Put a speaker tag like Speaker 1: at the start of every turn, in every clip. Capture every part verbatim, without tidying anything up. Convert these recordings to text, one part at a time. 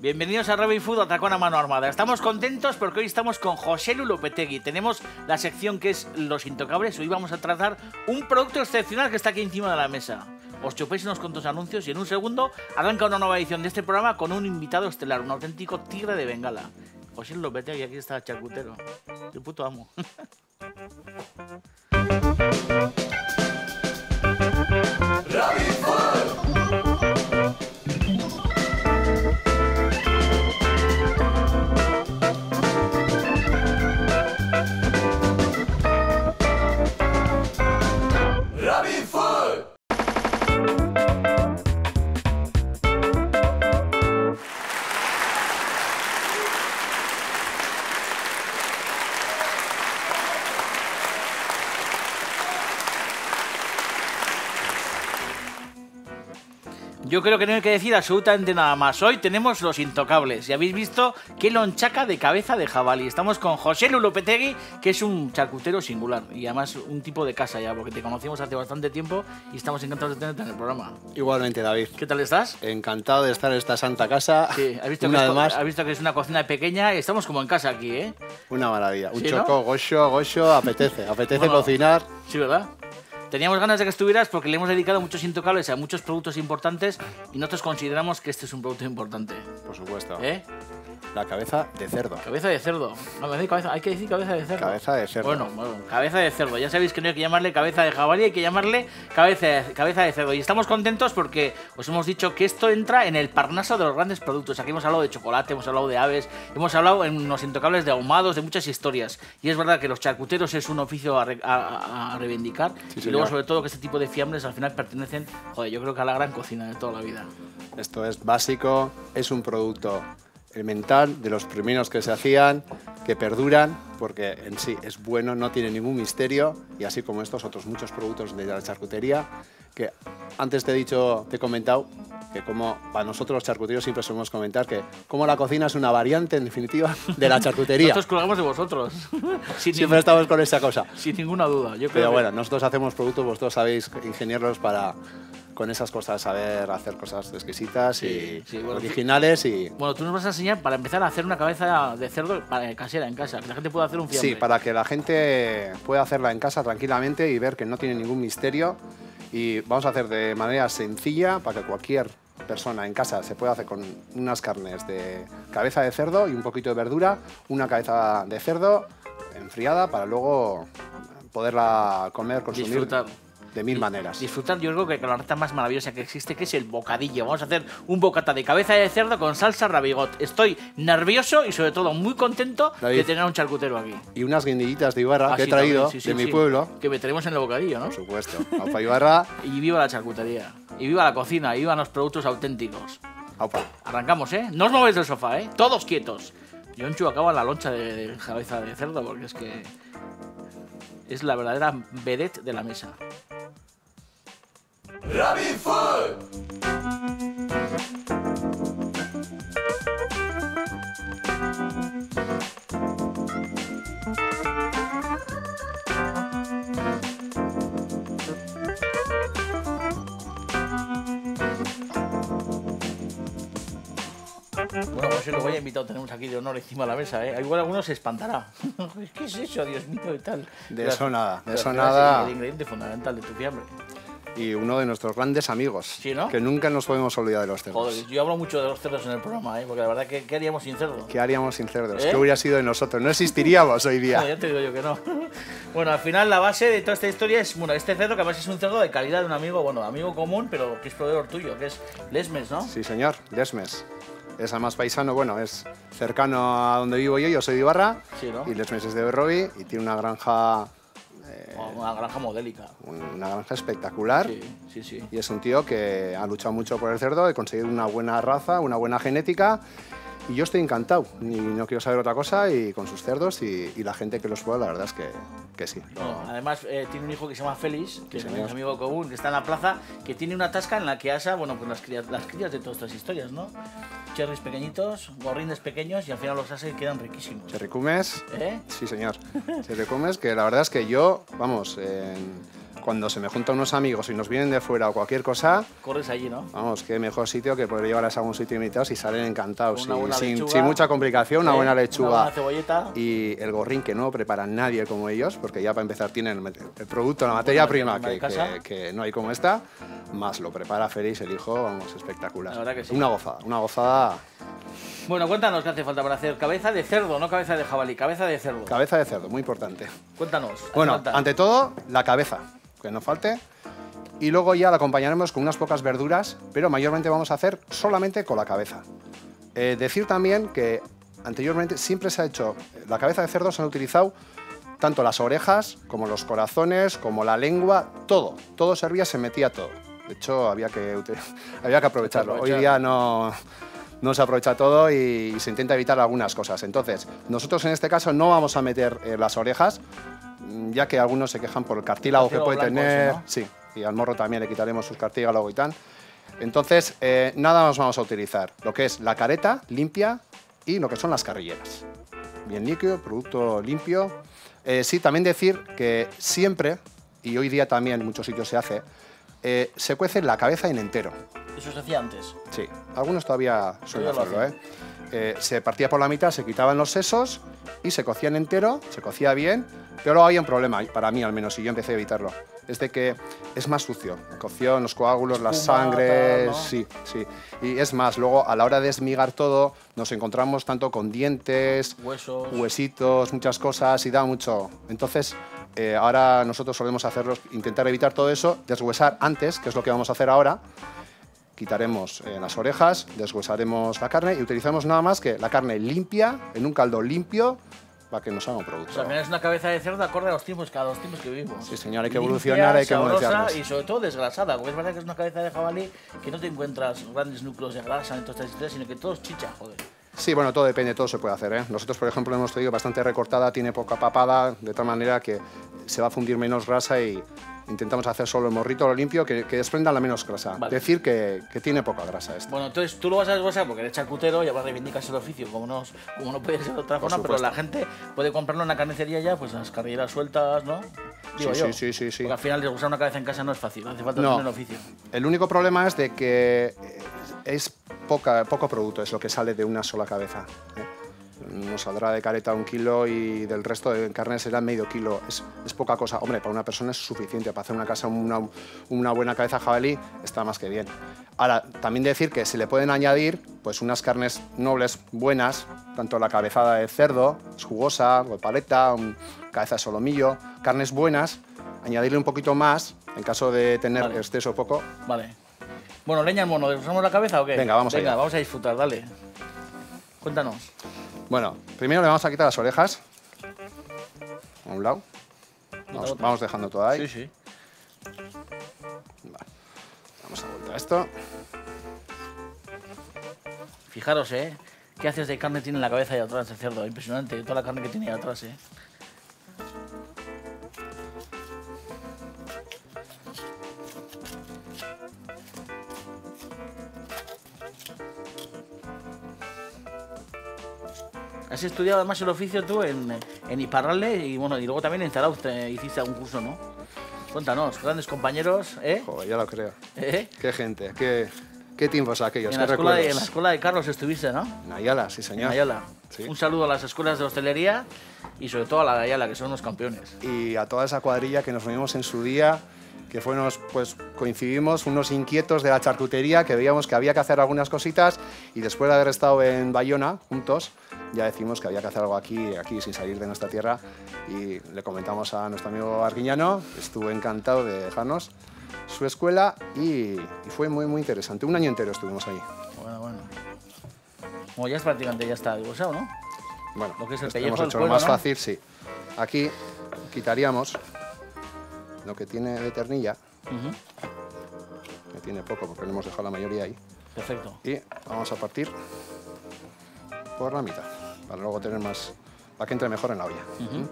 Speaker 1: Bienvenidos a Robin Food, Atracón a Mano Armada. Estamos contentos porque hoy estamos con Joselu Lopetegui. Tenemos la sección que es Los Intocables. Hoy vamos a tratar un producto excepcional que está aquí encima de la mesa. Os chupéis unos cuantos anuncios y en un segundo arranca una nueva edición de este programa con un invitado estelar, un auténtico tigre de Bengala. Joselu Lopetegui, aquí está el charcutero. El puto amo.
Speaker 2: Robin Food. Robin Food.
Speaker 1: Yo creo que no hay que decir absolutamente nada más. Hoy tenemos Los Intocables y habéis visto qué lonchaca de cabeza de jabalí. Estamos con Joselu Lopetegui, que es un charcutero singular y además un tipo de casa ya, porque te conocimos hace bastante tiempo y estamos encantados de tenerte en el programa.
Speaker 3: Igualmente, David.
Speaker 1: ¿Qué tal estás?
Speaker 3: Encantado de estar en esta santa casa.
Speaker 1: Sí, has visto,
Speaker 3: una
Speaker 1: que, es,
Speaker 3: vez más.
Speaker 1: has visto que es una cocina pequeña y estamos como en casa aquí, ¿eh?
Speaker 3: Una maravilla. Un
Speaker 1: ¿Sí,
Speaker 3: choco,
Speaker 1: no?
Speaker 3: gocho, gocho, apetece. Apetece
Speaker 1: Bueno,
Speaker 3: cocinar.
Speaker 1: Sí, ¿verdad? Teníamos ganas de que estuvieras porque le hemos dedicado muchos intocables a muchos productos importantes y nosotros consideramos que este es un producto importante.
Speaker 3: Por supuesto.
Speaker 1: ¿Eh?
Speaker 3: La cabeza de cerdo.
Speaker 1: Cabeza de cerdo. No, me cabeza, hay que decir cabeza de cerdo.
Speaker 3: Cabeza de cerdo.
Speaker 1: Bueno, bueno, cabeza de cerdo. Ya sabéis que no hay que llamarle cabeza de jabalí, hay que llamarle cabeza de, cabeza de cerdo. Y estamos contentos porque os hemos dicho que esto entra en el parnaso de los grandes productos. Aquí hemos hablado de chocolate, hemos hablado de aves, hemos hablado en los intocables de ahumados, de muchas historias. Y es verdad que los charcuteros es un oficio a, re, a, a reivindicar.
Speaker 3: Sí,
Speaker 1: y luego,
Speaker 3: señor.
Speaker 1: sobre todo, que este tipo de fiambres al final pertenecen, joder, yo creo que a la gran cocina de toda la vida.
Speaker 3: Esto es básico. Es un producto elemental, de los primeros que se hacían, que perduran, porque en sí es bueno, no tiene ningún misterio, y así como estos otros muchos productos de la charcutería, que antes te he dicho, te he comentado, que como para nosotros los charcuteros siempre solemos comentar que como la cocina es una variante, en definitiva, de la charcutería.
Speaker 1: Nosotros colgamos de vosotros. Sin
Speaker 3: Siempre estamos con esa cosa.
Speaker 1: Sin ninguna duda. Yo creo
Speaker 3: Pero
Speaker 1: que...
Speaker 3: bueno, nosotros hacemos productos, vosotros sabéis ingenierlos para con esas cosas saber hacer cosas exquisitas
Speaker 1: Sí,
Speaker 3: y
Speaker 1: sí, bueno,
Speaker 3: originales y
Speaker 1: Bueno, tú nos vas a enseñar para empezar a hacer una cabeza de cerdo para, casera en casa, que la gente pueda hacer un fiambre.
Speaker 3: sí, para que la gente pueda hacerla en casa tranquilamente y ver que no tiene ningún misterio, y vamos a hacer de manera sencilla para que cualquier persona en casa se pueda hacer con unas carnes de cabeza de cerdo y un poquito de verdura, una cabeza de cerdo enfriada para luego poderla comer, consumir
Speaker 1: Disfrutar.
Speaker 3: de mil maneras.
Speaker 1: Disfrutar, yo creo que con la receta más maravillosa que existe, que es el bocadillo. Vamos a hacer un bocata de cabeza de cerdo con salsa ravigot. Estoy nervioso y sobre todo muy contento
Speaker 3: David,
Speaker 1: de tener a un charcutero aquí.
Speaker 3: y unas guindillitas de Ibarra
Speaker 1: Ah,
Speaker 3: que he
Speaker 1: sí,
Speaker 3: traído
Speaker 1: también, sí, sí,
Speaker 3: de mi
Speaker 1: sí.
Speaker 3: pueblo.
Speaker 1: Que meteremos en el bocadillo, ¿no?
Speaker 3: Por supuesto. Aupa Ibarra.
Speaker 1: Y viva la charcutería. Y viva la cocina, y viva los productos auténticos.
Speaker 3: Aupa.
Speaker 1: Arrancamos, ¿eh? No os movéis del sofá, ¿eh? Todos quietos. Yo enchuacaba la loncha de, de cabeza de cerdo porque es que es la verdadera vedette de la mesa.
Speaker 2: Robin Food.
Speaker 1: Bueno, pues lo voy a invitar, tenemos aquí de honor encima de la mesa, ¿eh? Igual alguno se espantará. ¿Qué es eso, Dios mío, y tal?
Speaker 3: De eso nada, de
Speaker 1: Pero
Speaker 3: eso
Speaker 1: que
Speaker 3: nada.
Speaker 1: es el ingrediente fundamental de tu fiambre.
Speaker 3: Y uno de nuestros grandes amigos.
Speaker 1: Sí, ¿no?
Speaker 3: Que nunca nos podemos olvidar de los cerdos.
Speaker 1: Joder, yo hablo mucho de los cerdos en el programa, ¿eh? Porque la verdad, ¿qué, qué haríamos sin cerdo?
Speaker 3: ¿Qué haríamos sin cerdos?
Speaker 1: ¿Eh?
Speaker 3: ¿Qué hubiera sido de nosotros? No existiríamos hoy
Speaker 1: No,
Speaker 3: día.
Speaker 1: ya te digo yo que no. Bueno, al final la base de toda esta historia es, bueno, este cerdo que además es un cerdo de calidad de un amigo, bueno, amigo común, pero que es proveedor tuyo, que es Lesmes, ¿no?
Speaker 3: Sí, señor. Lesmes. Es además paisano, bueno, es cercano a donde vivo yo. Yo soy de Ibarra.
Speaker 1: Sí, ¿no?
Speaker 3: Y Lesmes es de Berrobi y tiene una granja,
Speaker 1: Oh, una granja modélica.
Speaker 3: una granja espectacular.
Speaker 1: Sí, sí, sí.
Speaker 3: Y es un tío que ha luchado mucho por el cerdo, he conseguido una buena raza, una buena genética. Y yo estoy encantado, y no quiero saber otra cosa, y con sus cerdos y, y la gente que los prueba, la verdad es que, que sí.
Speaker 1: Bueno, además eh, tiene un hijo que se llama Félix, que
Speaker 3: Sí,
Speaker 1: es
Speaker 3: señor.
Speaker 1: un amigo común, que está en la plaza, que tiene una tasca en la que asa, bueno, pues las crías, las crías de todas estas historias, ¿no? Cherries pequeñitos, gorrines pequeños y al final los asa y quedan riquísimos.
Speaker 3: Cherry Cumes,
Speaker 1: ¿Eh?
Speaker 3: sí señor, Cherry Cumes, que la verdad es que yo, vamos, en- cuando se me juntan unos amigos y nos vienen de fuera o cualquier cosa,
Speaker 1: Corres allí, ¿no?
Speaker 3: vamos, qué mejor sitio que poder llevarlas a algún sitio invitados y salen encantados.
Speaker 1: Una
Speaker 3: sí,
Speaker 1: buena
Speaker 3: sin,
Speaker 1: lechuga,
Speaker 3: sin mucha complicación, una
Speaker 1: ¿eh?
Speaker 3: buena
Speaker 1: Una
Speaker 3: lechuga.
Speaker 1: buena cebolleta.
Speaker 3: Y el gorrín que no prepara nadie como ellos, porque ya para empezar tienen el, el producto, la materia prima
Speaker 1: prima de
Speaker 3: que,
Speaker 1: casa.
Speaker 3: que, que no hay como esta, más lo prepara Félix, el hijo, vamos, espectacular.
Speaker 1: La verdad que sí.
Speaker 3: Una gozada, una gozada.
Speaker 1: Bueno, cuéntanos qué hace falta para hacer cabeza de cerdo, no cabeza de jabalí, cabeza de cerdo.
Speaker 3: Cabeza de cerdo, muy importante.
Speaker 1: Cuéntanos. ¿hace
Speaker 3: Bueno,
Speaker 1: falta?
Speaker 3: ante todo, la cabeza, que no falte. Y luego ya la acompañaremos con unas pocas verduras, pero mayormente vamos a hacer solamente con la cabeza. Eh, decir también que anteriormente siempre se ha hecho, la cabeza de cerdo se han utilizado tanto las orejas como los corazones, como la lengua, todo. Todo servía, se metía todo. De hecho, había que, había que aprovecharlo. Hoy día no, no se aprovecha todo y, y se intenta evitar algunas cosas. Entonces, nosotros en este caso no vamos a meter eh, las orejas, ya que algunos se quejan por el cartílago que puede
Speaker 1: blanco
Speaker 3: tener.
Speaker 1: ese, ¿no?
Speaker 3: Sí, y al morro también le quitaremos sus cartílagos y tal. Entonces, eh, nada más vamos a utilizar. Lo que es la careta limpia y lo que son las carrilleras. Bien líquido, producto limpio. Eh, sí, también decir que siempre, y hoy día también en muchos sitios se hace, eh, se cuece la cabeza en entero.
Speaker 1: Eso se hacía antes.
Speaker 3: Sí, algunos todavía suelen
Speaker 1: Todavía lo
Speaker 3: hacerlo, ¿eh? Eh, se partía por la mitad, se quitaban los sesos y se cocía en entero, se cocía bien, pero luego había un problema, para mí al menos, y yo empecé a evitarlo, es de que es más sucio, la cocción, los coágulos, la
Speaker 1: Espuma,
Speaker 3: sangre,
Speaker 1: tal, ¿no?
Speaker 3: sí, sí. Y es más, luego a la hora de esmigar todo, nos encontramos tanto con dientes,
Speaker 1: Huesos.
Speaker 3: huesitos, muchas cosas y da mucho. Entonces, eh, ahora nosotros solemos hacerlo, intentar evitar todo eso, deshuesar antes, que es lo que vamos a hacer ahora. Quitaremos eh, las orejas, deshuesaremos la carne y utilizamos nada más que la carne limpia, en un caldo limpio, para que nos haga un producto.
Speaker 1: O sea, al final es una cabeza de cerdo acorde a los tiempos, cada los tiempos que vivimos.
Speaker 3: Sí, señor, hay que
Speaker 1: Limpia,
Speaker 3: evolucionar, hay que
Speaker 1: sabrosa
Speaker 3: evolucionarnos.
Speaker 1: y sobre todo desgrasada, porque es verdad que es una cabeza de jabalí que no te encuentras grandes núcleos de grasa en todas estas historias, sino que todo es chicha, joder.
Speaker 3: Sí, bueno, todo depende, todo se puede hacer, ¿eh? Nosotros, por ejemplo, hemos traído bastante recortada, tiene poca papada, de tal manera que se va a fundir menos grasa y intentamos hacer solo el morrito, lo limpio, que, que desprenda la menos grasa.
Speaker 1: Vale.
Speaker 3: Decir que, que tiene poca grasa esto.
Speaker 1: Bueno, entonces tú lo vas a desglosar porque eres charcutero y además reivindicas el oficio, como no, como no puede ser de otra
Speaker 3: Por
Speaker 1: forma, pero
Speaker 3: supuesto.
Speaker 1: la gente puede comprarlo en la carnicería ya, pues las carrilleras sueltas, ¿no? Digo
Speaker 3: Sí,
Speaker 1: yo.
Speaker 3: sí, sí, sí, sí.
Speaker 1: Porque al final desglosar una cabeza en casa no es fácil, hace falta
Speaker 3: No.
Speaker 1: tener oficio.
Speaker 3: El único problema es de que eh, es poca, poco producto, es lo que sale de una sola cabeza, ¿eh? Nos saldrá de careta un kilo y del resto de carne será medio kilo. Es, es poca cosa. Hombre, para una persona es suficiente. Para hacer una casa una, una buena cabeza jabalí está más que bien. Ahora, también decir que se le pueden añadir pues unas carnes nobles buenas, tanto la cabezada de cerdo, es jugosa, o de paleta, un, cabeza de solomillo, carnes buenas, añadirle un poquito más en caso de tener
Speaker 1: Vale.
Speaker 3: exceso o poco.
Speaker 1: Vale. Bueno, leña al mono, ¿desglosamos la cabeza o qué?
Speaker 3: Venga, vamos
Speaker 1: Venga,
Speaker 3: allá.
Speaker 1: vamos a disfrutar, dale. Cuéntanos.
Speaker 3: Bueno, primero le vamos a quitar las orejas a un lado. Vamos,
Speaker 1: otra.
Speaker 3: vamos dejando todo ahí.
Speaker 1: Sí, sí.
Speaker 3: Vale. Vamos a volver a esto.
Speaker 1: Fijaros, ¿eh? ¿Qué haces de carne tiene en la cabeza ahí atrás de cerdo? Impresionante, toda la carne que tiene ahí atrás, ¿eh? Has estudiado además el oficio tú en, en Iparralde y bueno, y luego también en Zarauz te hiciste algún curso, ¿no? Cuéntanos, grandes compañeros, ¿eh?
Speaker 3: Joder, ya lo creo.
Speaker 1: ¿Eh?
Speaker 3: Qué gente, qué, qué tiempos aquellos,
Speaker 1: En
Speaker 3: qué
Speaker 1: la, escuela de, en la
Speaker 3: recuerdos.
Speaker 1: escuela de Carlos estuviste, ¿no?
Speaker 3: En Ayala, sí
Speaker 1: En
Speaker 3: señor.
Speaker 1: Ayala.
Speaker 3: Sí.
Speaker 1: Un saludo a las escuelas de hostelería y sobre todo a la de Ayala, que son unos campeones.
Speaker 3: Y a toda esa cuadrilla que nos reunimos en su día, que fuimos, pues coincidimos, unos inquietos de la charcutería, que veíamos que había que hacer algunas cositas y después de haber estado en Bayona juntos, ya decimos que había que hacer algo aquí, aquí sin salir de nuestra tierra y le comentamos a nuestro amigo Arguiñano, estuvo encantado de dejarnos su escuela y, y fue muy, muy interesante. Un año entero estuvimos ahí.
Speaker 1: Bueno, bueno. Como ya es prácticamente ya está divorciado, ¿no?
Speaker 3: Bueno,
Speaker 1: Lo que es el
Speaker 3: esto
Speaker 1: pellejo
Speaker 3: hemos
Speaker 1: del
Speaker 3: hecho lo
Speaker 1: cuero,
Speaker 3: más
Speaker 1: ¿no?
Speaker 3: fácil, sí. Aquí quitaríamos lo que tiene de ternilla,
Speaker 1: Ujú.
Speaker 3: que tiene poco porque le hemos dejado la mayoría ahí,
Speaker 1: Perfecto.
Speaker 3: y vamos a partir por la mitad, para luego tener más, para que entre mejor en la olla.
Speaker 1: Ujú.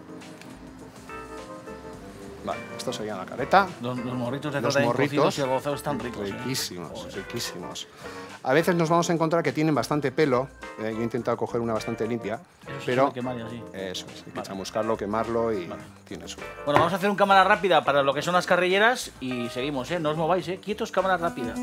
Speaker 3: Vale, esto sería la careta.
Speaker 1: Los, los morritos de
Speaker 3: Los
Speaker 1: trata
Speaker 3: morritos,
Speaker 1: cocidos y el gozado están ricos. ¿eh?
Speaker 3: riquísimos,
Speaker 1: Joder.
Speaker 3: riquísimos. A veces nos vamos a encontrar que tienen bastante pelo. Eh, yo he intentado coger una bastante limpia,
Speaker 1: Eso se
Speaker 3: pero
Speaker 1: suele quemar y así.
Speaker 3: eso es, hay que chamuscarlo, quemarlo y
Speaker 1: Vale.
Speaker 3: tiene su...
Speaker 1: Bueno, vamos a hacer un cámara rápida para lo que son las carrilleras y seguimos, ¿eh? No os mováis, ¿eh? Quietos, cámara rápida.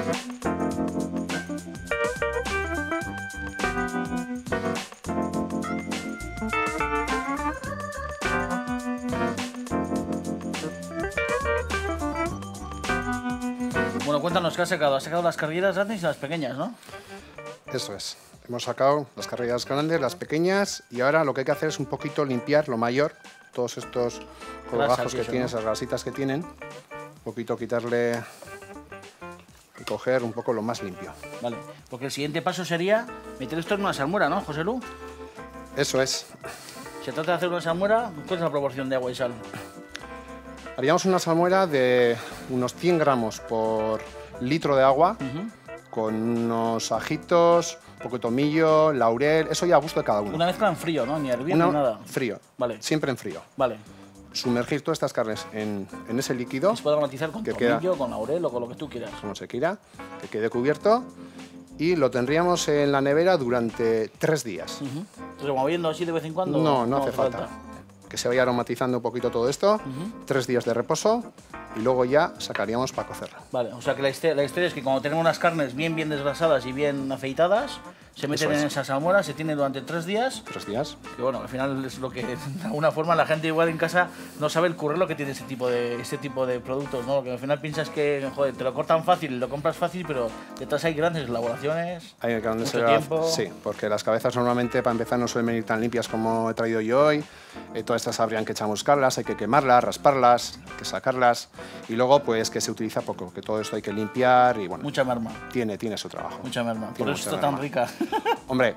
Speaker 1: Bueno, cuéntanos qué has sacado. Has sacado las carrilleras grandes y las pequeñas, ¿no?
Speaker 3: Eso es. Hemos sacado las carrillas grandes, las pequeñas, y ahora lo que hay que hacer es un poquito limpiar lo mayor, todos estos colgajos
Speaker 1: y
Speaker 3: que
Speaker 1: eso,
Speaker 3: tienen,
Speaker 1: ¿no?
Speaker 3: esas grasitas que tienen, un poquito quitarle y coger un poco lo más limpio.
Speaker 1: Vale, porque el siguiente paso sería meter esto en una salmuera, ¿no, José Lu?
Speaker 3: Eso es.
Speaker 1: Se trata de hacer una salmuera. ¿Cuál es la proporción de agua y sal?
Speaker 3: Haríamos una salmuera de unos cien gramos por litro de agua,
Speaker 1: Ujú.
Speaker 3: con unos ajitos, un poco de tomillo, laurel, eso ya a gusto de cada uno.
Speaker 1: Una mezcla en frío, ¿no? Ni hervir
Speaker 3: Una-
Speaker 1: ni nada.
Speaker 3: Frío,
Speaker 1: Vale.
Speaker 3: siempre en frío.
Speaker 1: Vale.
Speaker 3: Sumergir todas estas carnes en, en ese líquido,
Speaker 1: Se puede aromatizar con
Speaker 3: que queda-
Speaker 1: tomillo, con laurel o con lo que tú quieras.
Speaker 3: como se quiera, que quede cubierto, y lo tendríamos en la nevera durante tres días.
Speaker 1: Ujú. Removiendo así de vez en cuando.
Speaker 3: No, no hace falta. Que se vaya aromatizando un poquito todo esto,
Speaker 1: Ujú.
Speaker 3: tres días de reposo, y luego ya sacaríamos para cocerla.
Speaker 1: Vale, o sea que la historia, la historia es que cuando tenemos unas carnes bien bien desgrasadas y bien afeitadas, se meten
Speaker 3: Eso es.
Speaker 1: en esa salmuera, se tienen durante tres días.
Speaker 3: Tres días.
Speaker 1: Que bueno, al final es lo que de alguna forma la gente igual en casa no sabe el currelo que tiene este tipo de este tipo de productos, ¿no? Lo que al final piensas que joder, te lo cortan fácil, lo compras fácil, pero detrás hay grandes elaboraciones.
Speaker 3: Hay que
Speaker 1: Mucho
Speaker 3: se-
Speaker 1: tiempo.
Speaker 3: Sí, porque las cabezas normalmente para empezar no suelen venir tan limpias como he traído yo hoy. Eh, todas estas habrían que chamuscarlas, hay que quemarlas, rasparlas, hay que sacarlas, y luego pues que se utiliza poco, que todo esto hay que limpiar y bueno,
Speaker 1: Mucha merma,
Speaker 3: tiene, tiene su trabajo.
Speaker 1: mucha merma. Por
Speaker 3: Tiene
Speaker 1: eso
Speaker 3: mucha
Speaker 1: está tan
Speaker 3: merma.
Speaker 1: rica.
Speaker 3: Hombre,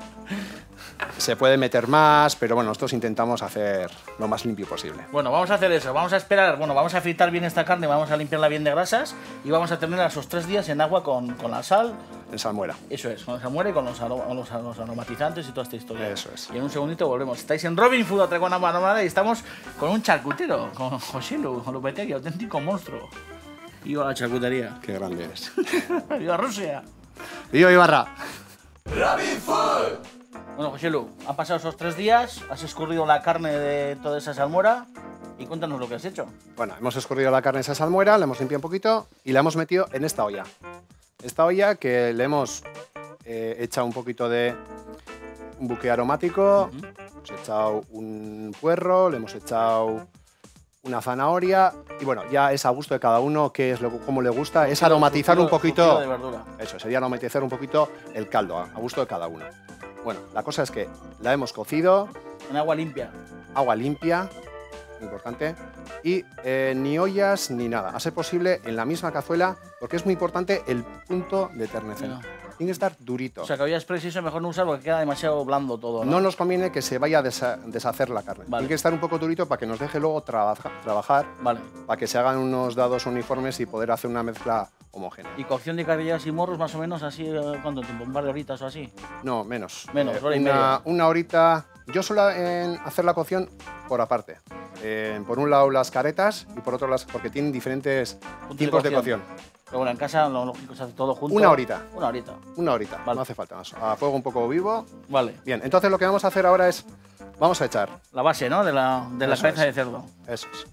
Speaker 3: se puede meter más, pero bueno, nosotros intentamos hacer lo más limpio posible.
Speaker 1: Bueno, vamos a hacer eso, vamos a esperar, bueno, vamos a fritar bien esta carne, vamos a limpiarla bien de grasas y vamos a tenerla esos tres días en agua con, con la sal,
Speaker 3: En salmuera.
Speaker 1: eso es, con la salmuera y con los, aro- los, los aromatizantes y toda esta historia.
Speaker 3: Eso es.
Speaker 1: Y en un segundito volvemos. Estáis en Robin Food, otra con una manomada, y estamos con un charcutero, con José Lu, con Lopetegui, auténtico monstruo. Viva la charcutería.
Speaker 3: Qué grande eres.
Speaker 1: Viva Rusia.
Speaker 3: ¡Viva Ibarra!
Speaker 2: Rabbit Food.
Speaker 1: Bueno, José Lu, han pasado esos tres días, has escurrido la carne de toda esa salmuera y cuéntanos lo que has hecho.
Speaker 3: Bueno, hemos escurrido la carne en esa salmuera, la hemos limpiado un poquito y la hemos metido en esta olla. Esta olla que le hemos eh, echado un poquito de un buque aromático,
Speaker 1: Ujú.
Speaker 3: hemos echado un puerro, le hemos echado una zanahoria y bueno, ya es a gusto de cada uno qué es lo, cómo le gusta, es aromatizar un
Speaker 1: Surtido-
Speaker 3: poquito.
Speaker 1: surtido de verdura.
Speaker 3: Eso, sería aromatizar un poquito el caldo, a a gusto de cada uno. Bueno, la cosa es que la hemos cocido,
Speaker 1: En agua limpia.
Speaker 3: agua limpia, muy importante, y eh, ni ollas ni nada. A ser posible en la misma cazuela, porque es muy importante el punto de ternecero.
Speaker 1: Ya.
Speaker 3: Tiene que estar durito.
Speaker 1: O sea, que había express y eso mejor no usar porque queda demasiado blando todo, ¿no?
Speaker 3: No nos conviene que se vaya a desa- deshacer la carne.
Speaker 1: Vale.
Speaker 3: Tiene que estar un poco durito para que nos deje luego trabaja- trabajar,
Speaker 1: Vale.
Speaker 3: para que se hagan unos dados uniformes y poder hacer una mezcla homogénea.
Speaker 1: ¿Y cocción de carrillas y morros más o menos así, eh, cuánto tiempo? ¿Un par de horitas o así?
Speaker 3: No, menos.
Speaker 1: Menos, hora y
Speaker 3: una,
Speaker 1: media.
Speaker 3: una horita. Yo suelo en hacer la cocción por aparte. Eh, por un lado las caretas y por otro las porque tienen diferentes
Speaker 1: Puntos
Speaker 3: tipos
Speaker 1: de
Speaker 3: de
Speaker 1: cocción.
Speaker 3: cocción.
Speaker 1: Pero bueno, en casa lo lógico se hace todo junto.
Speaker 3: Una horita.
Speaker 1: Una horita.
Speaker 3: Una horita,
Speaker 1: Vale.
Speaker 3: no hace falta más. A fuego un poco vivo.
Speaker 1: Vale.
Speaker 3: Bien, entonces lo que vamos a hacer ahora es, vamos a echar.
Speaker 1: La base, ¿no? De la, de la
Speaker 3: Eso
Speaker 1: cabeza
Speaker 3: es.
Speaker 1: de cerdo.
Speaker 3: Eso es.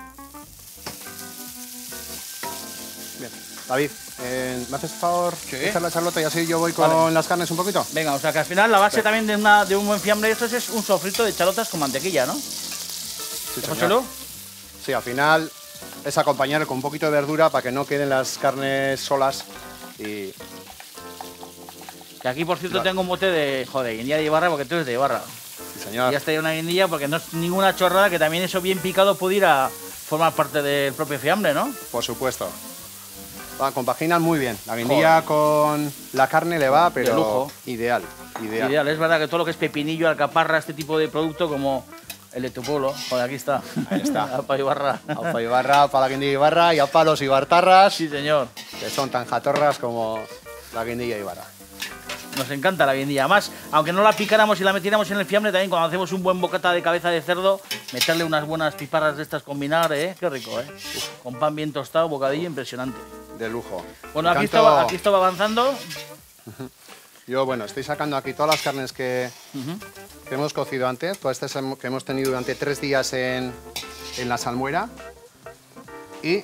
Speaker 3: Bien, David, eh, ¿me haces favor de echar la charlota y así yo voy con
Speaker 1: Vale.
Speaker 3: las carnes un poquito?
Speaker 1: Venga, o sea que al final la base también de, una, de un buen fiambre de estos es un sofrito de chalotas con mantequilla, ¿no?
Speaker 3: Sí,
Speaker 1: José
Speaker 3: señor.
Speaker 1: Lu?
Speaker 3: Sí, al final es acompañar con un poquito de verdura para que no queden las carnes solas y
Speaker 1: Que aquí, por cierto,
Speaker 3: Vale.
Speaker 1: tengo un bote de, joder, guindilla de Ibarra porque tú eres de Ibarra.
Speaker 3: sí, señor.
Speaker 1: Y ya está ahí una guindilla porque no es ninguna chorrada, que también eso bien picado pudiera formar parte del propio fiambre, ¿no?
Speaker 3: Por supuesto. Va, compaginan muy bien. La guindilla con la carne le va, pero
Speaker 1: lujo.
Speaker 3: ideal, ideal.
Speaker 1: Ideal, es verdad que todo lo que es pepinillo, alcaparra, este tipo de producto como el de tu pueblo, joder, aquí está.
Speaker 3: Ahí está.
Speaker 1: Apa Ibarra.
Speaker 3: Aupa Ibarra, para la guindilla Ibarra y a palos Ibartarras,
Speaker 1: Sí, señor.
Speaker 3: que son tan jatorras como la guindilla Ibarra.
Speaker 1: Nos encanta la guindilla. Además, aunque no la picáramos y la metiéramos en el fiambre, también cuando hacemos un buen bocata de cabeza de cerdo, meterle unas buenas piparras de estas con vinagre, ¿eh? Qué rico, ¿eh? Con pan bien tostado, bocadillo impresionante.
Speaker 3: De lujo.
Speaker 1: Bueno,
Speaker 3: Me
Speaker 1: aquí
Speaker 3: encantó-
Speaker 1: estaba, aquí estaba avanzando.
Speaker 3: Yo, bueno, estoy sacando aquí todas las carnes que,
Speaker 1: Uh-huh.
Speaker 3: que hemos cocido antes, todas estas que hemos tenido durante tres días en, en la salmuera. Y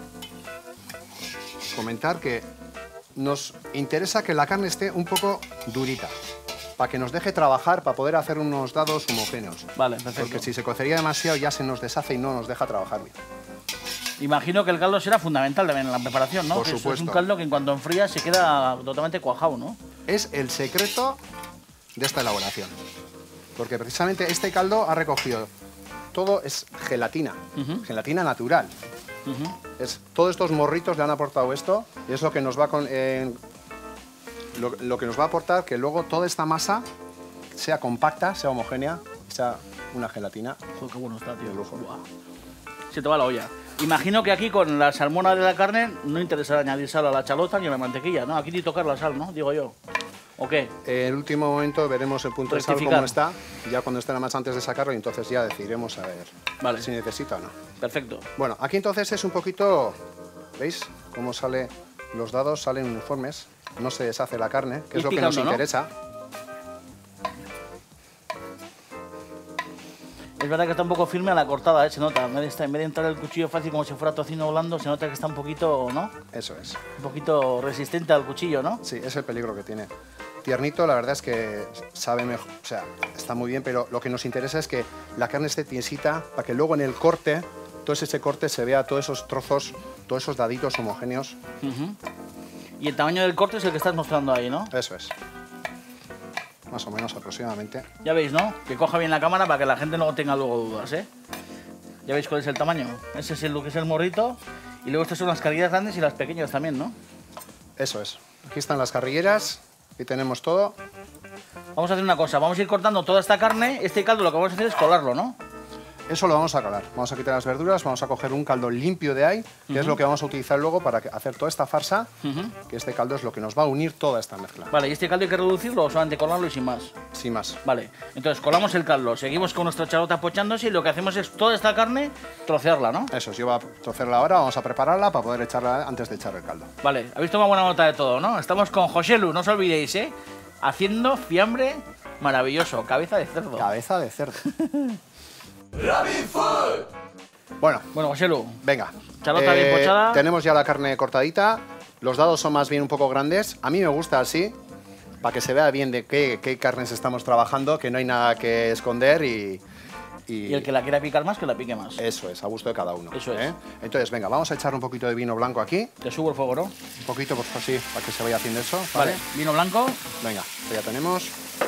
Speaker 3: comentar que nos interesa que la carne esté un poco durita, para que nos deje trabajar, para poder hacer unos dados homogéneos.
Speaker 1: Vale, perfecto.
Speaker 3: Porque si se cocería demasiado ya se nos deshace y no nos deja trabajar bien.
Speaker 1: Imagino que el caldo será fundamental también en la preparación, ¿no?
Speaker 3: Por
Speaker 1: Que
Speaker 3: supuesto.
Speaker 1: Es un caldo que en cuanto enfría se queda totalmente cuajado, ¿no?
Speaker 3: Es el secreto de esta elaboración. Porque precisamente este caldo ha recogido todo, es gelatina,
Speaker 1: Ujú.
Speaker 3: gelatina natural.
Speaker 1: Uh-huh.
Speaker 3: Es, todos estos morritos le han aportado esto y es lo que nos va con, eh, lo, lo que nos va a aportar que luego toda esta masa sea compacta, sea homogénea, sea una gelatina.
Speaker 1: Joder, qué bueno está, tío.
Speaker 3: De lujo.
Speaker 1: Buah. Se te va la olla. Imagino que aquí con la salmona de la carne no interesará añadir sal a la chalota ni a la mantequilla, ¿no? Aquí ni tocar la sal, ¿no? Digo yo. ¿O qué?
Speaker 3: En el último momento veremos el punto de sal
Speaker 1: Rectificar.
Speaker 3: cómo está, ya cuando esté la masa antes de sacarlo y entonces ya decidiremos a ver
Speaker 1: Vale.
Speaker 3: si necesita o no.
Speaker 1: Perfecto.
Speaker 3: Bueno, aquí entonces es un poquito, ¿veis cómo sale? Los dados salen uniformes, no se deshace la carne, que
Speaker 1: Y
Speaker 3: es lo que
Speaker 1: picando,
Speaker 3: nos
Speaker 1: ¿no?
Speaker 3: interesa.
Speaker 1: Es verdad que está un poco firme a la cortada, ¿eh? Se nota. En vez, de estar- en vez de entrar el cuchillo fácil como si fuera tocino blando, se nota que está un poquito, ¿no?
Speaker 3: Eso es.
Speaker 1: Un poquito resistente al cuchillo, ¿no?
Speaker 3: Sí, es el peligro que tiene. Tiernito, la verdad es que sabe mejor, o sea, está muy bien, pero lo que nos interesa es que la carne esté tiesita para que luego en el corte, todo ese corte se vea todos esos trozos, todos esos daditos homogéneos.
Speaker 1: Ujú. Y el tamaño del corte es el que estás mostrando ahí, ¿no?
Speaker 3: Eso es. Más o menos aproximadamente.
Speaker 1: Ya veis, ¿no? Que coja bien la cámara para que la gente no tenga luego dudas, ¿eh? Ya veis cuál es el tamaño. Ese es el, lo que es el morrito. Y luego estas son las carguillas grandes y las pequeñas también, ¿no?
Speaker 3: Eso es. Aquí están las carrilleras, aquí tenemos todo.
Speaker 1: Vamos a hacer una cosa. Vamos a ir cortando toda esta carne. Este caldo lo que vamos a hacer es colarlo, ¿no?
Speaker 3: Eso lo vamos a calar. Vamos a quitar las verduras, vamos a coger un caldo limpio de ahí, que es lo que vamos a utilizar luego para que- hacer toda esta farsa,
Speaker 1: Ujú.
Speaker 3: que este caldo es lo que nos va a unir toda esta mezcla.
Speaker 1: Vale, ¿y este caldo hay que reducirlo o solamente colarlo y sin más?
Speaker 3: Sin más.
Speaker 1: Vale, entonces colamos el caldo, seguimos con nuestra charota pochándose y lo que hacemos es toda esta carne trocearla, ¿no?
Speaker 3: Eso es, yo voy a trocearla ahora, vamos a prepararla para poder echarla antes de echar el caldo.
Speaker 1: Vale, habéis tomado buena nota de todo, ¿no? Estamos con Joselu, no os olvidéis, ¿eh? Haciendo fiambre maravilloso, cabeza de cerdo.
Speaker 3: Cabeza de cerdo.
Speaker 2: Rabbit Food.
Speaker 3: Bueno,
Speaker 1: Bueno, Joselu,
Speaker 3: venga.
Speaker 1: Charlota bien pochada.
Speaker 3: Tenemos ya la carne cortadita. Los dados son más bien un poco grandes. A mí me gusta así, para que se vea bien de qué, qué carnes estamos trabajando, que no hay nada que esconder y... y-
Speaker 1: y el que la quiera picar más, que la pique más.
Speaker 3: Eso es, a gusto de cada uno.
Speaker 1: Eso es.
Speaker 3: ¿eh? Entonces, venga, vamos a echar un poquito de vino blanco aquí.
Speaker 1: Te subo el fuego, ¿no?
Speaker 3: Un poquito, por así, para que se vaya haciendo eso.
Speaker 1: Vale,
Speaker 3: ¿vale?
Speaker 1: vino blanco,
Speaker 3: Venga, esto ya tenemos.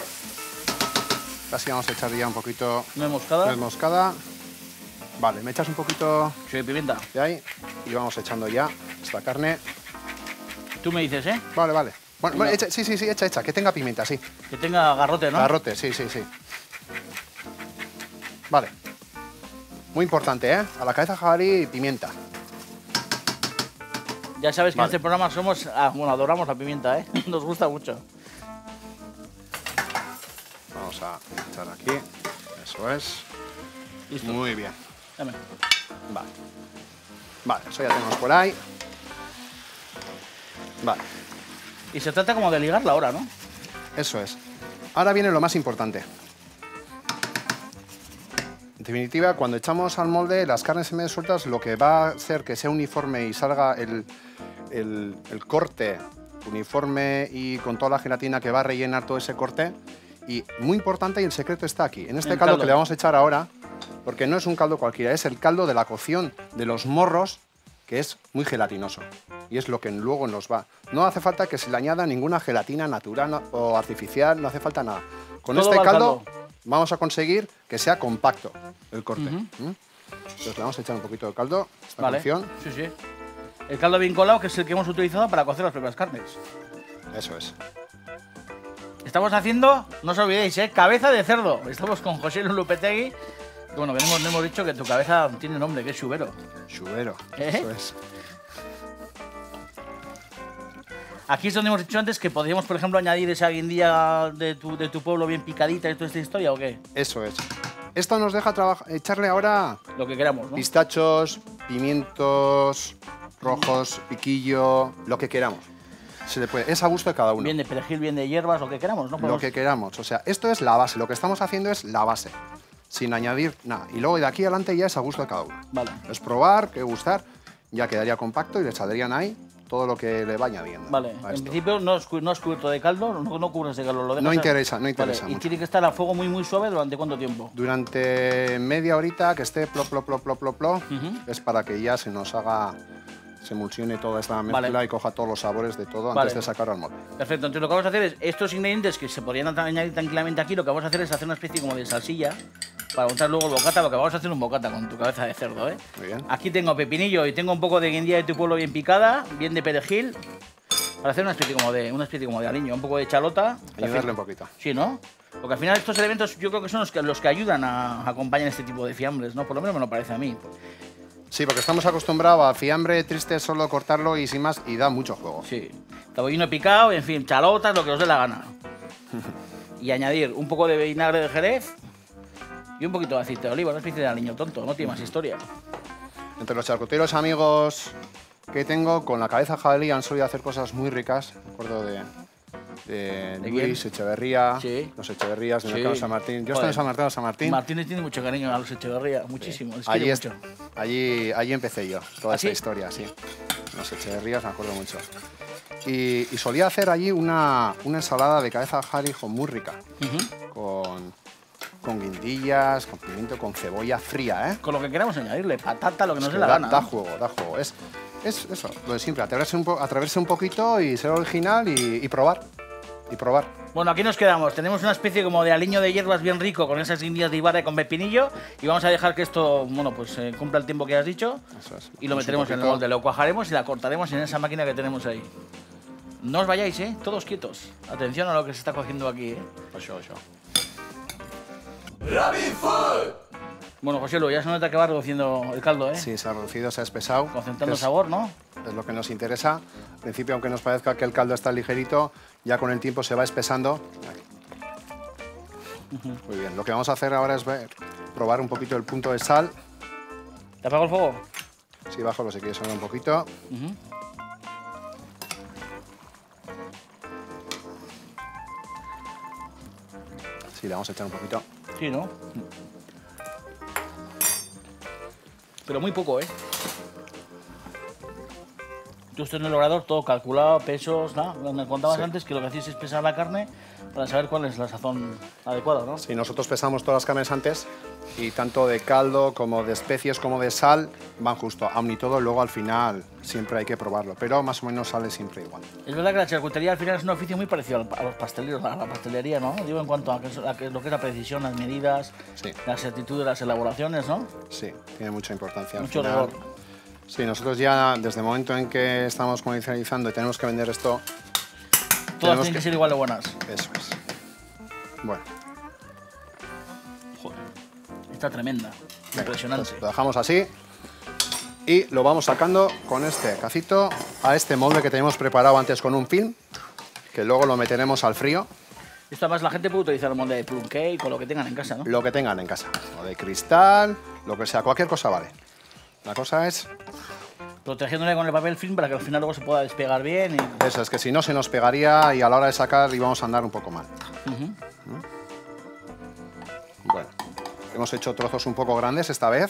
Speaker 3: Casi vamos a echar ya un poquito
Speaker 1: nuez moscada,
Speaker 3: de moscada. Vale, me echas un poquito
Speaker 1: chile de pimienta.
Speaker 3: de ahí y vamos echando ya esta carne.
Speaker 1: Tú me dices, ¿eh?
Speaker 3: Vale, vale. Bueno,
Speaker 1: Venga.
Speaker 3: bueno, echa- sí, sí, sí, echa, echa, que tenga pimienta, sí.
Speaker 1: Que tenga garrote, ¿no?
Speaker 3: Garrote, sí, sí, sí. Vale. Muy importante, ¿eh? A la cabeza jabalí, pimienta.
Speaker 1: Ya sabes que
Speaker 3: Vale.
Speaker 1: en este programa somos, ah, bueno, adoramos la pimienta, ¿eh? Nos gusta mucho.
Speaker 3: Vamos a echar aquí. Eso es.
Speaker 1: Listo.
Speaker 3: Muy bien.
Speaker 1: Dame.
Speaker 3: Vale. Vale, eso ya tenemos por ahí. Vale,
Speaker 1: Y se trata como de ligarla ahora, ¿no?
Speaker 3: eso es. Ahora viene lo más importante. En definitiva, cuando echamos al molde las carnes en medio sueltas, lo que va a hacer que sea uniforme y salga el, el- el corte uniforme y con toda la gelatina que va a rellenar todo ese corte. Y muy importante, y el secreto está aquí, en este
Speaker 1: El
Speaker 3: caldo
Speaker 1: caldo.
Speaker 3: que le vamos a echar ahora, porque no es un caldo cualquiera, es el caldo de la cocción de los morros, que es muy gelatinoso. Y es lo que luego nos va. No hace falta que se le añada ninguna gelatina natural no- o artificial, no hace falta nada. Con
Speaker 1: Todo
Speaker 3: este
Speaker 1: va al
Speaker 3: caldo,
Speaker 1: caldo.
Speaker 3: vamos a conseguir que sea compacto el corte.
Speaker 1: Ujú.
Speaker 3: ¿Mm? Entonces le vamos a echar un poquito de caldo, esta
Speaker 1: Vale.
Speaker 3: cocción.
Speaker 1: Sí, sí. El caldo bien colado, que es el que hemos utilizado para cocer las propias carnes.
Speaker 3: Eso es.
Speaker 1: Estamos haciendo, no os olvidéis, ¿eh? Cabeza de cerdo. Estamos con José Lupetegui. Bueno, que no hemos, no hemos dicho que tu cabeza tiene nombre, que es Chubero.
Speaker 3: Chubero.
Speaker 1: ¿Eh?
Speaker 3: Eso es.
Speaker 1: Aquí es donde hemos dicho antes que podríamos, por ejemplo, añadir esa guindilla de tu, de tu pueblo bien picadita y toda esta historia, ¿o qué?
Speaker 3: Eso es. Esto nos deja trabajar, echarle ahora
Speaker 1: Lo que queramos, ¿no?
Speaker 3: pistachos, pimientos rojos, piquillo, lo que queramos. Se le puede, es a gusto de cada uno.
Speaker 1: Bien de perejil, bien de hierbas, lo que queramos, ¿no?
Speaker 3: Lo que queramos. O sea, esto es la base. Lo que estamos haciendo es la base. Sin añadir nada. Y luego de aquí adelante ya es a gusto de cada uno.
Speaker 1: Vale.
Speaker 3: Es probar, que gustar. Ya quedaría compacto y le saldrían ahí todo lo que le va añadiendo.
Speaker 1: Vale. En principio no es, no es cubierto de caldo, no, no cubres de caldo. Lo dejas
Speaker 3: No
Speaker 1: a-
Speaker 3: interesa, no interesa
Speaker 1: Vale. Y
Speaker 3: mucho.
Speaker 1: tiene que estar a fuego muy, muy suave, ¿durante cuánto tiempo?
Speaker 3: Durante media horita que esté plop, plop, plop, plop, plop, plop,
Speaker 1: Ujú.
Speaker 3: es para que ya se nos haga, se emulsione toda esta mezcla
Speaker 1: Vale.
Speaker 3: y coja todos los sabores de todo
Speaker 1: Vale.
Speaker 3: antes de sacarlo al molde.
Speaker 1: Perfecto, entonces lo que vamos a hacer es, estos ingredientes que se podrían añadir tranquilamente aquí, lo que vamos a hacer es hacer una especie como de salsilla para montar luego el bocata, porque vamos a hacer un bocata con tu cabeza de cerdo, ¿eh?
Speaker 3: Muy bien.
Speaker 1: Aquí tengo pepinillo y tengo un poco de guindilla de tu pueblo bien picada, bien de perejil, para hacer una especie como de, una especie como de aliño, un poco de chalota.
Speaker 3: Ayudarle un poquito.
Speaker 1: Sí, ¿no? Porque al final estos elementos yo creo que son los que, los que ayudan a, a acompañar este tipo de fiambres, ¿no? Por lo menos me lo parece a mí.
Speaker 3: Sí, porque estamos acostumbrados a fiambre triste solo cortarlo y sin más, y da mucho juego.
Speaker 1: Sí. Cebollino picado, en fin, chalotas, lo que os dé la gana. Y añadir un poco de vinagre de Jerez y un poquito de aceite de oliva, una especie de aliño tonto, no tiene más historia.
Speaker 3: Entre los charcuteros amigos que tengo, con la cabeza jabalí han solido hacer cosas muy ricas. Me acuerdo de, de
Speaker 1: ¿De
Speaker 3: Luis
Speaker 1: quién?
Speaker 3: Echeverría,
Speaker 1: Sí.
Speaker 3: los Echeverrías, de
Speaker 1: Sí.
Speaker 3: Mercado San Martín. Yo estoy
Speaker 1: Joder.
Speaker 3: en San Martín, San Martín.
Speaker 1: Martínez tiene mucho cariño a los Echeverría, muchísimo. les
Speaker 3: Allí,
Speaker 1: quiere
Speaker 3: es-
Speaker 1: mucho.
Speaker 3: allí, allí empecé yo, toda
Speaker 1: ¿Ah,
Speaker 3: esa
Speaker 1: sí?
Speaker 3: historia, sí. Los Echeverrías me acuerdo mucho. Y, y solía hacer allí una, una ensalada de cabeza de jarijo muy rica,
Speaker 1: Ujú.
Speaker 3: con, con guindillas, con pimiento, con cebolla fría, ¿eh?
Speaker 1: Con lo que queramos añadirle, patata, lo que nos
Speaker 3: Es
Speaker 1: dé
Speaker 3: que
Speaker 1: la
Speaker 3: da,
Speaker 1: gana.
Speaker 3: da
Speaker 1: ¿no?
Speaker 3: juego, da juego. Es, es eso, lo de siempre, atreverse un, po- atreverse un poquito y ser original y, y probar. Y probar.
Speaker 1: Bueno, aquí nos quedamos. Tenemos una especie como de aliño de hierbas bien rico con esas guindillas de Ibarra y con pepinillo. Y vamos a dejar que esto, bueno, pues eh, cumpla el tiempo que has dicho.
Speaker 3: Eso es.
Speaker 1: Y lo
Speaker 3: Un
Speaker 1: meteremos en el
Speaker 3: poquito.
Speaker 1: molde. Lo cuajaremos y la cortaremos en esa máquina que tenemos ahí. No os vayáis, ¿eh? Todos quietos. Atención a lo que se está cociendo aquí, ¿eh?
Speaker 3: Ocho, ocho.
Speaker 2: Rabbit Food.
Speaker 1: Bueno, José, ya se nota que va reduciendo el caldo, ¿eh?
Speaker 3: Sí, se ha reducido, se ha espesado.
Speaker 1: Concentrando
Speaker 3: que es-
Speaker 1: sabor, ¿no?
Speaker 3: Es lo que nos interesa. Al principio, aunque nos parezca que el caldo está ligerito, ya con el tiempo se va espesando. Muy bien. Lo que vamos a hacer ahora es ver, probar un poquito el punto de sal.
Speaker 1: ¿Te apago el fuego?
Speaker 3: Si bajo, si quieres, un poquito.
Speaker 1: Ujú.
Speaker 3: Sí, le vamos a echar un poquito.
Speaker 1: Sí, ¿no? Pero muy poco, ¿eh? Tú estás en el obrador, todo calculado, pesos, nada. Me contabas
Speaker 3: Sí.
Speaker 1: antes que lo que hacéis es pesar la carne para saber cuál es la sazón adecuada, ¿no?
Speaker 3: Sí, nosotros pesamos todas las carnes antes y tanto de caldo como de especies como de sal van justo. Aun y todo, luego al final siempre hay que probarlo, pero más o menos sale siempre igual.
Speaker 1: Es verdad que la charcutería al final es un oficio muy parecido al- a los pasteleros, a la pastelería, ¿no? Digo en cuanto a, que es- a que- lo que es la precisión, las medidas,
Speaker 3: Sí.
Speaker 1: la exactitud de las elaboraciones, ¿no?
Speaker 3: Sí, tiene mucha importancia. al
Speaker 1: Mucho
Speaker 3: final.
Speaker 1: rigor.
Speaker 3: Sí, nosotros ya desde el momento en que estamos comercializando y tenemos que vender esto,
Speaker 1: Todas
Speaker 3: tenemos
Speaker 1: tienen que ser igual de buenas.
Speaker 3: Eso es. Bueno,
Speaker 1: Joder, está tremenda, impresionante.
Speaker 3: entonces lo dejamos así y lo vamos sacando con este cacito a este molde que tenemos preparado antes con un film, que luego lo meteremos al frío,
Speaker 1: Esto además la gente puede utilizar el molde de plum cake o lo que tengan en casa, ¿no?
Speaker 3: lo que tengan en casa, o de cristal, lo que sea, cualquier cosa vale. La cosa es,
Speaker 1: Protegiéndole con el papel film para que al final luego se pueda despegar bien y...
Speaker 3: eso es que si no se nos pegaría y a la hora de sacar íbamos a andar un poco mal.
Speaker 1: Ujú.
Speaker 3: Bueno, hemos hecho trozos un poco grandes esta vez.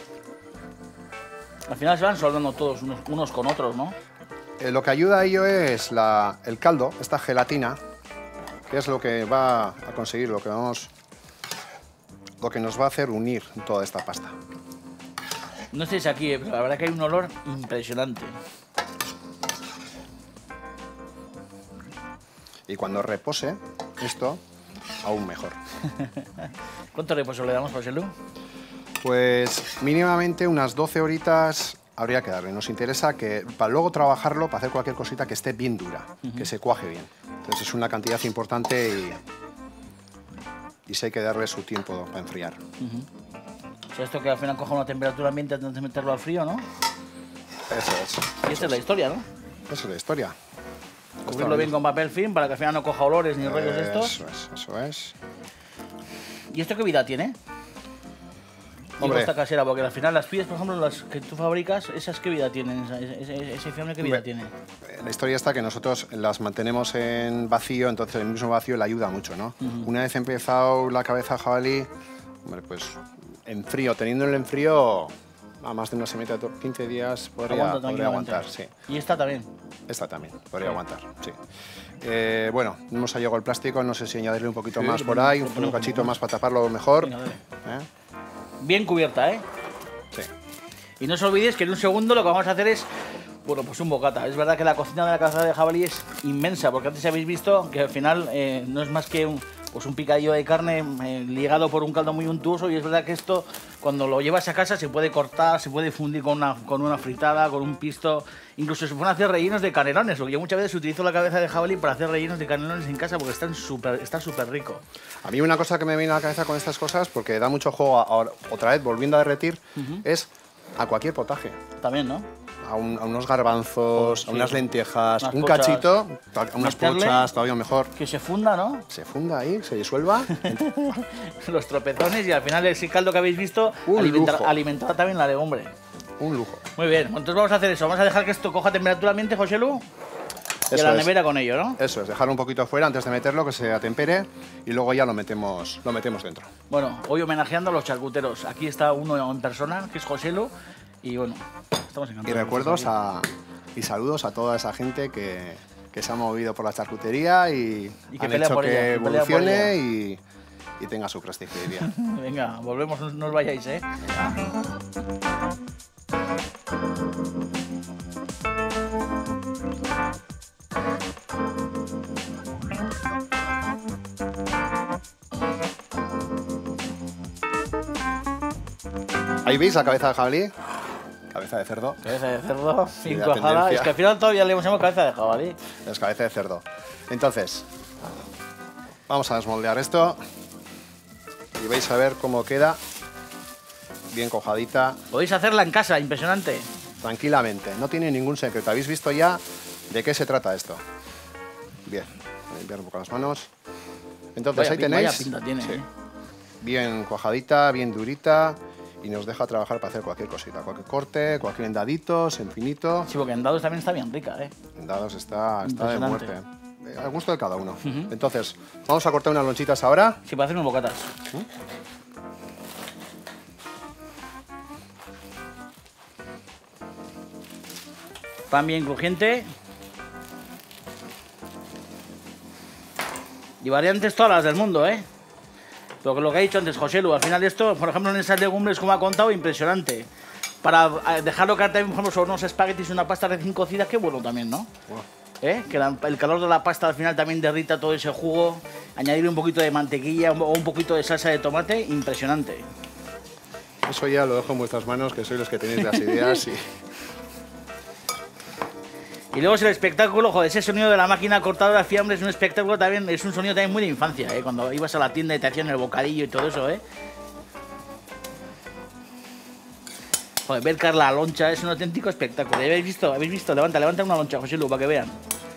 Speaker 1: Al final se van soldando todos unos, unos con otros, ¿no?
Speaker 3: Eh, lo que ayuda a ello es la- el caldo, esta gelatina, que es lo que va a conseguir, lo que vamos, lo que nos va a hacer unir toda esta pasta.
Speaker 1: No estáis aquí, eh, pero la verdad que hay un olor impresionante.
Speaker 3: Y cuando repose esto, aún mejor.
Speaker 1: ¿Cuánto reposo le damos, José Lu?
Speaker 3: Pues mínimamente unas doce horitas habría que darle. Nos interesa que para luego trabajarlo, para hacer cualquier cosita que esté bien dura, que se cuaje bien. Entonces es una cantidad importante y, y sí hay que darle su tiempo para enfriar.
Speaker 1: O sea, esto que al final coja una temperatura ambiente antes de meterlo al frío, ¿no?
Speaker 3: Eso es.
Speaker 1: Y esta es la historia, ¿no?
Speaker 3: Esa es la historia.
Speaker 1: Cubrirlo bien con papel film para que al final no coja olores ni rollos de estos.
Speaker 3: Eso es, eso es.
Speaker 1: ¿Y esto qué vida tiene? Digo esta casera, porque al final las pides, por ejemplo, las que tú fabricas, ¿esas qué vida tienen? ¿Ese, ese fiambre qué vida tiene?
Speaker 3: La historia está que nosotros las mantenemos en vacío, entonces el mismo vacío le ayuda mucho, ¿no? Uh-huh. Una vez empezado la cabeza de jabalí, hombre, pues en frío, teniéndolo en frío, a más de una semana, quince días podría, podría aguantar, sí.
Speaker 1: ¿Y esta también?
Speaker 3: Esta también, podría sí. aguantar, sí. Eh, bueno, hemos llegado el plástico, no sé si añadirle un poquito sí, más por ahí, un, un cachito más para taparlo mejor.
Speaker 1: Venga, dale. ¿Eh? Bien cubierta, ¿eh?
Speaker 3: Sí.
Speaker 1: Y no os olvidéis que en un segundo lo que vamos a hacer es, bueno, pues un bocata. Es verdad que la cocina de la cabeza de jabalí es inmensa, porque antes habéis visto que al final eh, no es más que un, pues un picadillo de carne eh, ligado por un caldo muy untuoso, y es verdad que esto, cuando lo llevas a casa, se puede cortar, se puede fundir con una, con una fritada, con un pisto, incluso se pueden hacer rellenos de canelones, porque yo muchas veces utilizo la cabeza de jabalí para hacer rellenos de canelones en casa, porque están súper, está súper rico.
Speaker 3: A mí una cosa que me viene a la cabeza con estas cosas, porque da mucho juego, ahora, otra vez volviendo a derretir, uh-huh. es a cualquier potaje.
Speaker 1: También, ¿no?
Speaker 3: A, un, a unos garbanzos, oh, sí. a unas lentejas,
Speaker 1: unas
Speaker 3: un
Speaker 1: pochas.
Speaker 3: cachito, unas pochas, todavía mejor.
Speaker 1: Que se funda, ¿no?
Speaker 3: Se funda ahí, se disuelva.
Speaker 1: Los tropezones, y al final ese caldo que habéis visto alimentar, alimentará también la legumbre.
Speaker 3: Un lujo.
Speaker 1: Muy bien, entonces vamos a hacer eso. Vamos a dejar que esto coja temperatura ambiente, José Lu. Y eso a la nevera es. Con ello, ¿no?
Speaker 3: Eso es, dejarlo un poquito fuera antes de meterlo, que se atempere, y luego ya lo metemos, lo metemos dentro.
Speaker 1: Bueno, hoy homenajeando a los charcuteros. Aquí está uno en persona, que es José Lu, y bueno, estamos encantados.
Speaker 3: Y recuerdos a, y saludos a toda esa gente que, que se ha movido por la charcutería y,
Speaker 1: y que
Speaker 3: han
Speaker 1: pelea
Speaker 3: hecho
Speaker 1: por
Speaker 3: que
Speaker 1: ella,
Speaker 3: evolucione y, y tenga su prestigio.
Speaker 1: Venga, volvemos, no os vayáis, ¿eh? Venga.
Speaker 3: Ahí veis la cabeza de jabalí, cabeza de cerdo.
Speaker 1: Cabeza de cerdo, sin cuajada. Es que al final todavía le llamamos cabeza de jabalí.
Speaker 3: Es cabeza de cerdo. Entonces, vamos a desmoldear esto y vais a ver cómo queda, bien cojadita.
Speaker 1: Podéis hacerla en casa, impresionante.
Speaker 3: Tranquilamente, no tiene ningún secreto. Habéis visto ya de qué se trata esto. Bien, voy a limpiar un poco las manos. Entonces
Speaker 1: vaya,
Speaker 3: ahí tenéis,
Speaker 1: vaya pinta tiene, sí.
Speaker 3: ¿eh? Bien cuajadita, bien durita, y nos deja trabajar para hacer cualquier cosita, cualquier corte, cualquier en daditos, en finito.
Speaker 1: Sí, porque en dados también está bien rica, ¿eh?
Speaker 3: En dados está, está de muerte. Al gusto de cada uno. Uh-huh. Entonces, vamos a cortar unas lonchitas ahora.
Speaker 1: Sí, para hacer unos bocatas. ¿Mm? Pan bien crujiente. Y variantes todas las del mundo, ¿eh? Lo que, lo que ha dicho antes José Lu, al final esto, por ejemplo, en esas legumbres, como ha contado, impresionante. Para dejarlo caer también, por ejemplo, sobre unos espaguetis y una pasta recién cocida, qué bueno también, ¿no? Wow. ¿Eh? Que la, el calor de la pasta al final también derrita todo ese jugo. Añadirle un poquito de mantequilla o un poquito de salsa de tomate, impresionante.
Speaker 3: Eso ya lo dejo en vuestras manos, que sois los que tenéis las ideas y...
Speaker 1: Y luego es el espectáculo, joder, ese sonido de la máquina cortadora de fiambre es un espectáculo también, es un sonido también muy de infancia, ¿eh? Cuando ibas a la tienda y te hacían el bocadillo y todo eso, ¿eh? Joder, ver caer la loncha es un auténtico espectáculo. ¿Habéis visto? ¿Habéis visto? Levanta, levanta una loncha, José Lu, para que vean.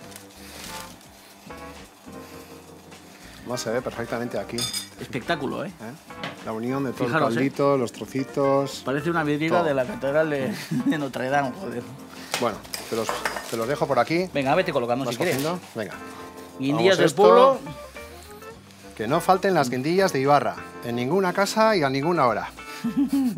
Speaker 3: No se ve perfectamente aquí.
Speaker 1: Espectáculo, ¿eh?
Speaker 3: ¿Eh? La unión de todo
Speaker 1: Fijaros,
Speaker 3: el caldito,
Speaker 1: ¿eh?
Speaker 3: Los trocitos...
Speaker 1: Parece una vidriera todo. De la catedral de, de Notre Dame, joder.
Speaker 3: Bueno, te los, te los dejo por aquí.
Speaker 1: Venga, vete colocando si quieres.
Speaker 3: Venga.
Speaker 1: Guindillas del pueblo.
Speaker 3: Que no falten las guindillas de Ibarra. En ninguna casa y a ninguna hora. Bueno,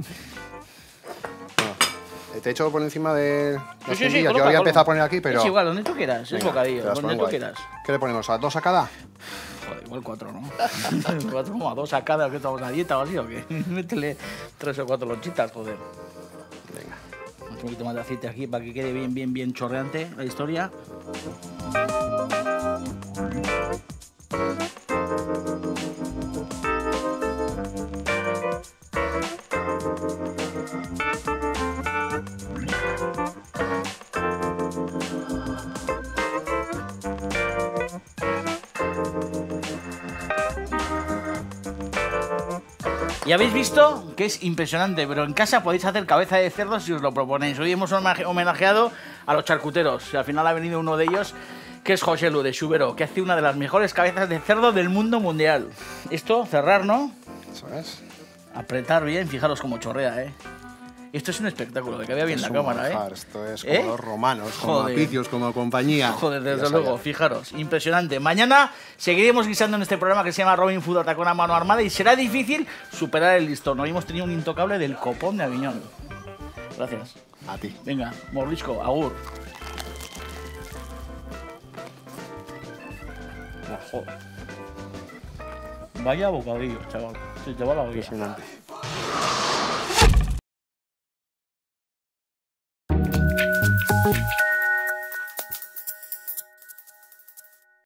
Speaker 3: te he hecho por encima de las
Speaker 1: sí, sí,
Speaker 3: guindillas.
Speaker 1: sí, coloca,
Speaker 3: Yo había empezado
Speaker 1: coloca.
Speaker 3: a poner aquí, pero...
Speaker 1: Es igual, donde tú quieras. Venga, es bocadillo, donde tú quieras.
Speaker 3: ¿Qué le ponemos? ¿A dos a cada?
Speaker 1: Joder, igual cuatro, ¿no? Cuatro como a dos a cada, que estamos a dieta o así, ¿o qué? Métele tres o cuatro lonchitas, joder.
Speaker 3: Venga.
Speaker 1: Un poquito más de aceite aquí para que quede bien, bien, bien chorreante la historia. Y habéis visto que es impresionante, pero en casa podéis hacer cabeza de cerdo si os lo proponéis. Hoy hemos homenajeado a los charcuteros y al final ha venido uno de ellos, que es José Lu de Xubero, que hace una de las mejores cabezas de cerdo del mundo mundial. Esto, cerrar, ¿no?
Speaker 3: Eso es.
Speaker 1: Apretar bien, fijaros cómo chorrea, ¿eh? Esto es un espectáculo, que había bien la cámara,
Speaker 3: manjar,
Speaker 1: ¿eh?
Speaker 3: Esto es como
Speaker 1: ¿Eh?
Speaker 3: los romanos, como
Speaker 1: Joder.
Speaker 3: Apicius, como compañía.
Speaker 1: Joder, desde
Speaker 3: Ya
Speaker 1: luego,
Speaker 3: sabía.
Speaker 1: fijaros, impresionante. Mañana seguiremos guisando en este programa que se llama Robin Food Atacón a mano armada y será difícil superar el listón. Hoy hemos tenido un intocable del copón de Aviñón. Gracias.
Speaker 3: A ti.
Speaker 1: Venga, mordisco, agur. Ojo. Vaya bocadillo, chaval. Se te va la olla.
Speaker 3: Impresionante.
Speaker 2: Thank you.